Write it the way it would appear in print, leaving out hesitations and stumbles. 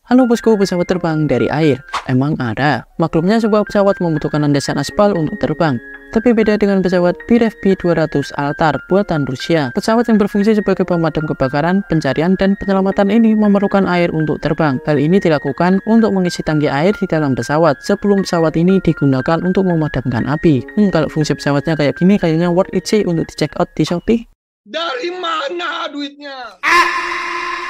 Halo bosku, pesawat terbang dari air. Emang ada? Maklumnya sebuah pesawat membutuhkan landasan aspal untuk terbang. Tapi beda dengan pesawat BFP 200 Altar buatan Rusia. Pesawat yang berfungsi sebagai pemadam kebakaran, pencarian, dan penyelamatan ini memerlukan air untuk terbang. Hal ini dilakukan untuk mengisi tangki air di dalam pesawat sebelum pesawat ini digunakan untuk memadamkan api. Kalau fungsi pesawatnya kayak gini, kayaknya worth it sih untuk di check out di Shopee. Dari mana duitnya?